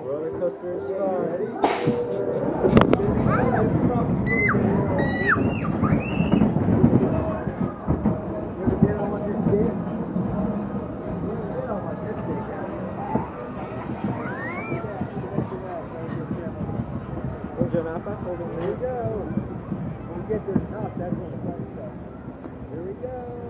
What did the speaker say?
Roller coaster is fun. There we go. When we get this up, that's when the fun stuff. Here we go.